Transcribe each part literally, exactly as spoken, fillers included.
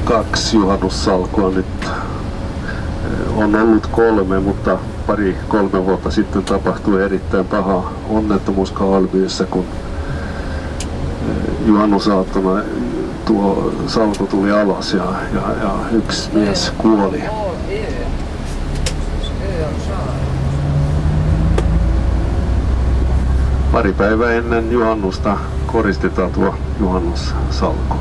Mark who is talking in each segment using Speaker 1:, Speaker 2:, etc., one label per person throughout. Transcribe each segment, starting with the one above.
Speaker 1: kaksi juhannussalkua nyt. On ollut kolme, mutta pari kolme vuotta sitten tapahtui erittäin paha onnettomuus Kaalbyssä, kun juhannusaattona tuo salko tuli alas ja, ja, ja yksi mies kuoli. Pari päivää ennen juhannusta koristetaan tuo juhannussalko.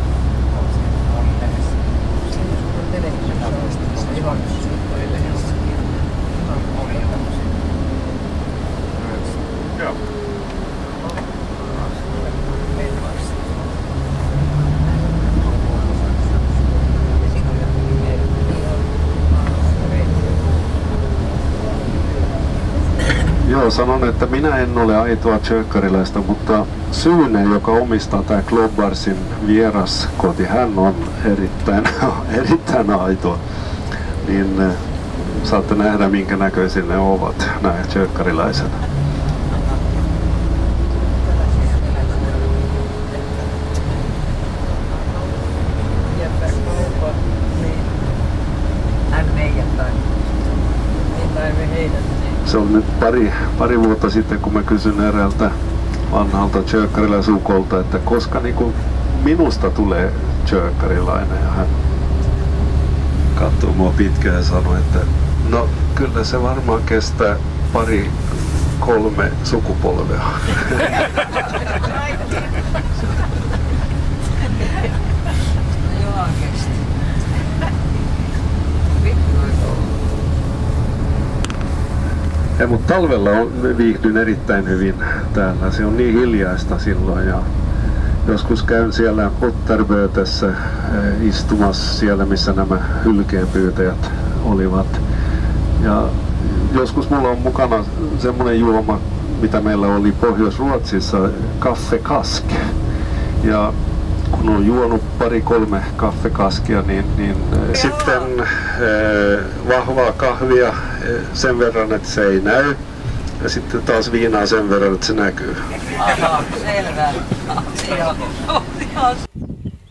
Speaker 1: Joo, sanon, että minä en ole aitoa kökarilaista, mutta Syyne, joka omistaa tämä Klobarsin vieraskoti, hän on erittäin, erittäin aito. Niin saatte nähdä, minkä näköisiä ne ovat, nämä kökarilaiset. Se on nyt pari, pari vuotta sitten, kun mä kysyn eräältä vanhalta kökarilaisukolta, että koska niin kuin minusta tulee kökarilainen, ja hän katsoi mua pitkään ja sanoi, että no kyllä se varmaan kestää pari, kolme sukupolvea. Ja, mutta talvella on, viihdyn erittäin hyvin täällä. Se on niin hiljaista silloin ja joskus käyn siellä Otterbötessä eh, istumassa siellä, missä nämä hylkeenpyytäjät olivat. Ja joskus mulla on mukana semmoinen juoma, mitä meillä oli Pohjois-Ruotsissa, kaffekask. Ja kun on juonut pari-kolme kaffekaskia, niin, niin sitten eh, vahvaa kahvia eh, sen verran, että se ei näy. Ja sitten taas viinaa sen verran, että se näkyy.
Speaker 2: Aha, selvä.